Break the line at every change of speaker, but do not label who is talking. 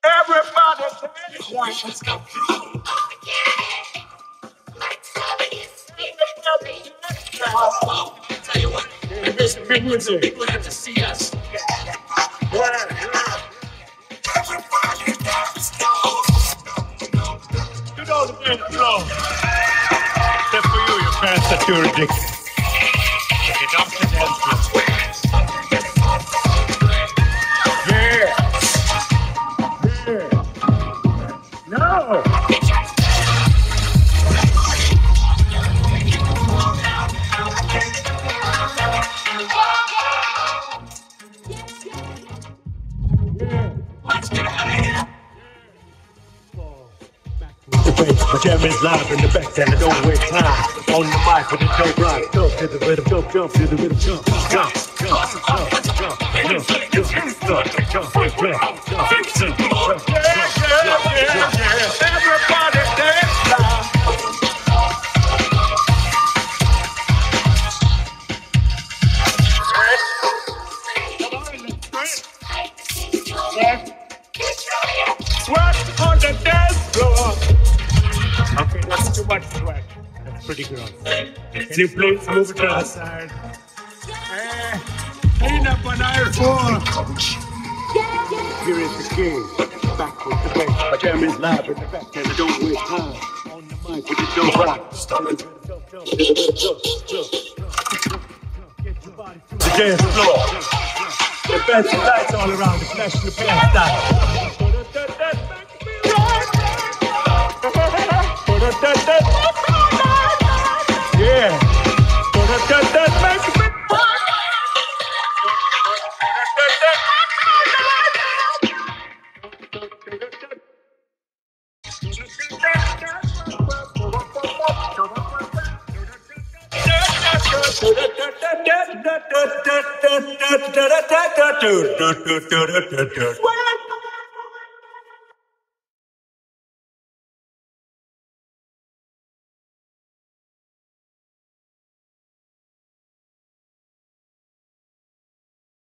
Everybody tell you what, people have to see us. You know the dance floor. Except for you fast security. Get off the dance floor. Yeah. No. My jam is live in the back and I don't waste time. On the mic with the dope rock, jump to the rhythm, jump to the rhythm, jump, everybody dance now. Sweat on the dance floor. Okay, that's too much sweat. That's pretty gross. Can you please move it to the side? Clean up on aisle 4. Here is the king. Back with the bass. My jam is live in the back and I don't waste time. On the mic with the dope rock. The dance floor. The fancy lights all around. The flash and the blast style. Yeah. What?